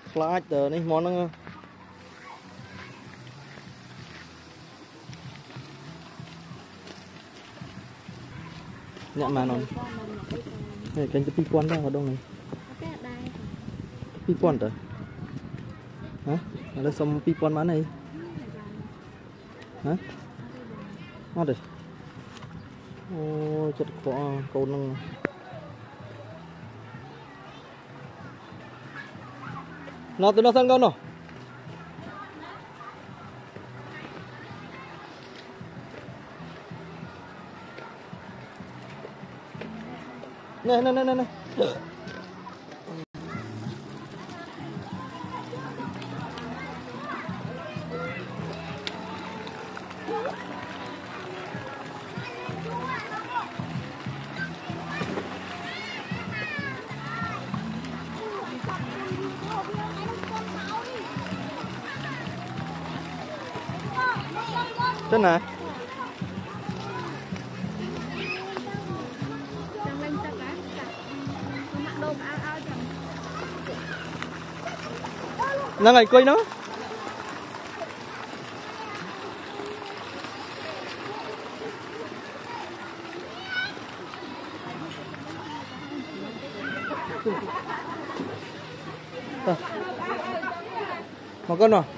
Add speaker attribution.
Speaker 1: flash từ này món nó nhận mà nó này cái pi quan đang ở đâu này pi quan rồi hả là xong pi quan bán này hả ngon rồi ô chất có câu năng nó từ nó sang con rồi này này này này thế này nó ngày quay nó một con rồi